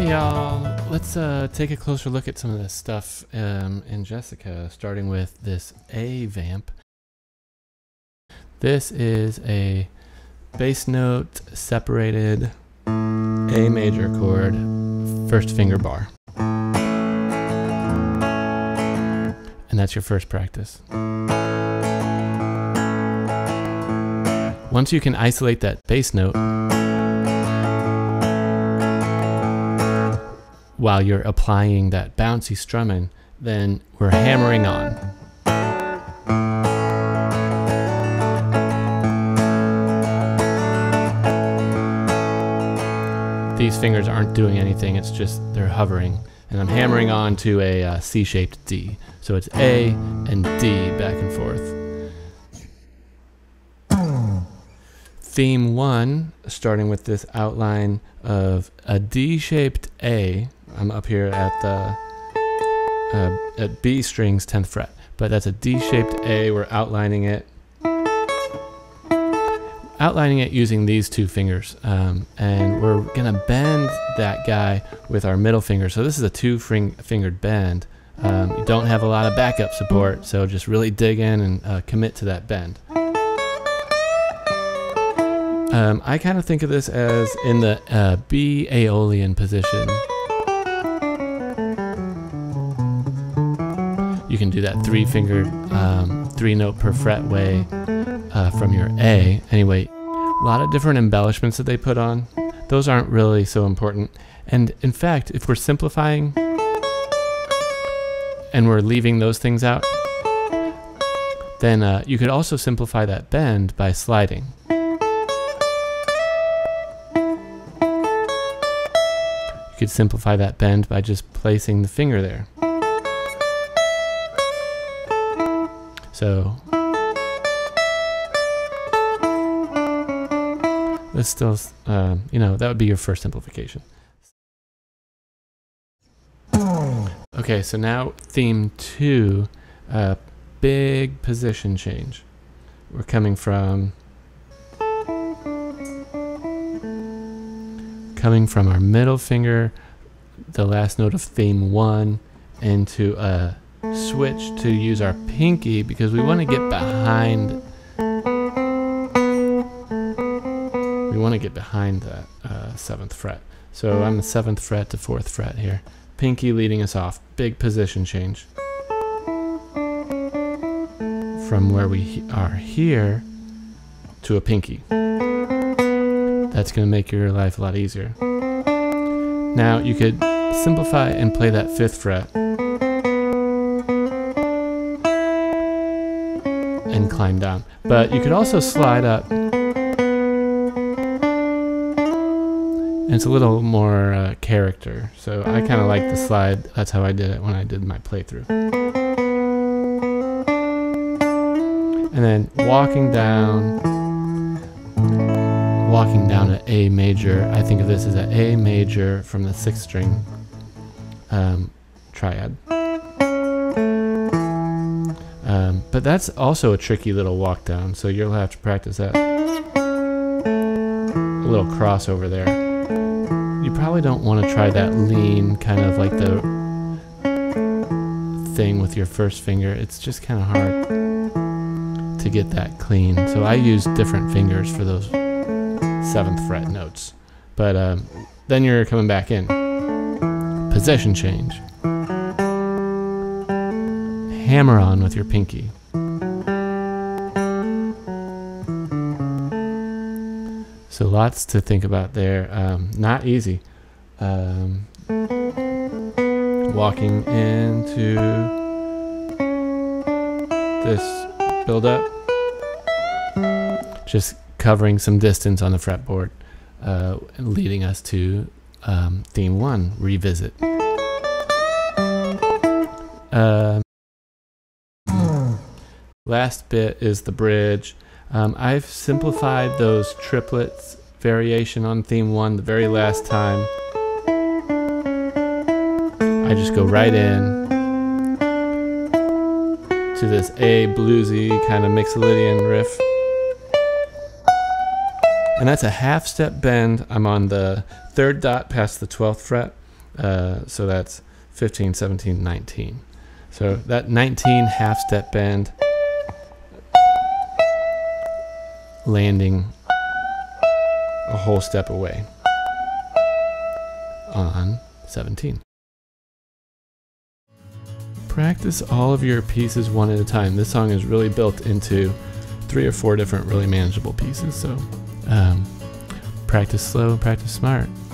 Hey y'all, let's take a closer look at some of this stuff in Jessica, starting with this A vamp. This is a bass note separated A major chord, first finger bar. And that's your first practice. Once you can isolate that bass note, while you're applying that bouncy strumming, then we're hammering on. These fingers aren't doing anything, it's just they're hovering. And I'm hammering on to a C-shaped D. So it's A and D back and forth. Theme 1, starting with this outline of a D-shaped A. I'm up here at the at B strings 10th fret, but that's a D-shaped A. We're outlining it using these two fingers, and we're gonna bend that guy with our middle finger. So this is a two-fingered bend. You don't have a lot of backup support, so just really dig in and commit to that bend. I kind of think of this as in the B Aeolian position. You can do that three-fingered, three-note per fret way from your A. Anyway, a lot of different embellishments that they put on. Those aren't really so important. And in fact, if we're simplifying and we're leaving those things out, then you could also simplify that bend by sliding. You could simplify that bend by just placing the finger there. So this still, you know, that would be your first simplification. Okay, so now theme 2, big position change. We're coming from our middle finger, the last note of theme 1, into a switch to use our pinky because we want to get behind. We want to get behind that 7th fret. So I'm the 7th fret to 4th fret here. Pinky leading us off. Big position change. From where we are here to a pinky. That's going to make your life a lot easier. Now you could simplify and play that 5th fret and climb down. But you could also slide up. And it's a little more character. So I kind of like the slide. That's how I did it when I did my playthrough. And then walking down to A major. I think of this as an A major from the 6th string triad. But that's also a tricky little walk down, so you'll have to practice that. A little crossover there. You probably don't want to try that lean, kind of like the thing with your first finger. It's just kind of hard to get that clean. So I use different fingers for those 7th fret notes. But then you're coming back in. Position change. Hammer on with your pinky. So lots to think about there. Not easy. Walking into this build up. Just covering some distance on the fretboard, leading us to theme 1, revisit. Last bit is the bridge. I've simplified those triplets variation on theme 1 the very last time. I just go right in to this A bluesy kind of Mixolydian riff. And that's a half step bend. I'm on the 3rd dot past the 12th fret. So that's 15, 17, 19. So that 19 half step bend, landing a whole step away on 17. Practice all of your pieces one at a time. This song is really built into 3 or 4 different really manageable pieces. So practice slow, practice smart.